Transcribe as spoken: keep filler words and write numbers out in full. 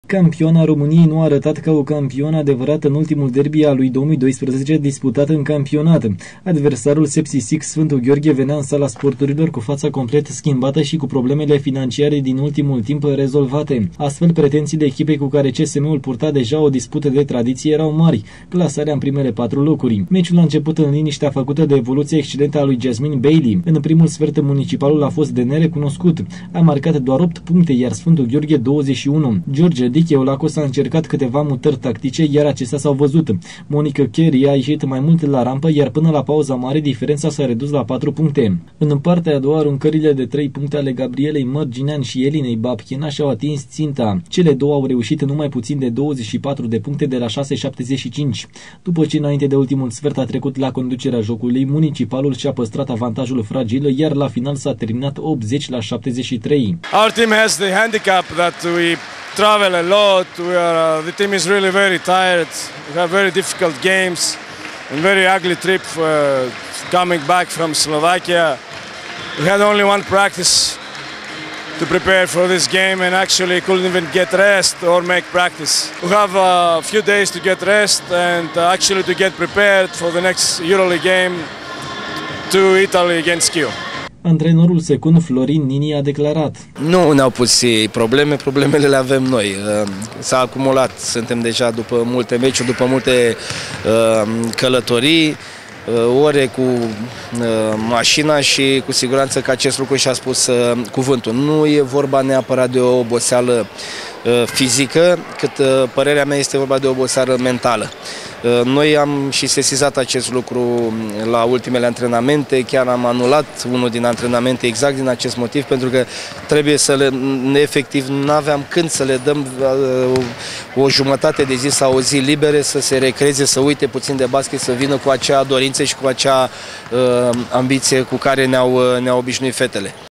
Campioana României nu a arătat ca o campioană adevărată în ultimul derby al lui două mii doisprezece disputat în campionat. Adversarul Sepsi Sfântul Gheorghe venea în sala sporturilor cu fața complet schimbată și cu problemele financiare din ultimul timp rezolvate. Astfel, pretențiile echipei cu care C S M-ul purta deja o dispută de tradiție erau mari, clasarea în primele patru locuri. Meciul a început în liniștea făcută de evoluția excelentă a lui Jasmine Bailey. În primul sfert, municipalul a fost de nerecunoscut. A marcat doar opt puncte, iar Sfântul Gheorghe douăzeci și unu. George Olacos a încercat câteva mutări tactice, iar acestea s-au văzut. Monica Carey a ieșit mai mult la rampă, iar până la pauza mare diferența s-a redus la patru puncte. În partea a doua, aruncările de trei puncte ale Gabrielei Mărginean și Elinei Babchina și-au atins ținta. Cele două au reușit numai puțin de douăzeci și patru de puncte de la șase șaptezeci și cinci. După ce înainte de ultimul sfert a trecut la conducerea jocului, municipalul și-a păstrat avantajul fragil, iar la final s-a terminat optzeci la șaptezeci și trei. Our team has the handicap that we travel a lot. We are, uh, the team is really very tired. We have very difficult games and very ugly trip uh, coming back from Slovakia. We had only one practice to prepare for this game and actually couldn't even get rest or make practice. We have a few days to get rest and uh, actually to get prepared for the next EuroLeague game to Italy against Kiev. Antrenorul secund Florin Nini a declarat: Nu ne-au pus ei probleme, problemele le avem noi. S-a acumulat, suntem deja după multe meciuri, după multe călătorii, ore cu mașina și cu siguranță că acest lucru și-a spus cuvântul. Nu e vorba neapărat de o oboseală fizică, cât părerea mea este vorba de o oboseală mentală. Noi am și sesizat acest lucru la ultimele antrenamente, chiar am anulat unul din antrenamente exact din acest motiv, pentru că trebuie să le, efectiv, nu aveam când să le dăm o jumătate de zi sau o zi libere să se recreze, să uite puțin de basket, să vină cu acea dorință și cu acea uh, ambiție cu care ne-au ne-au obișnuit fetele.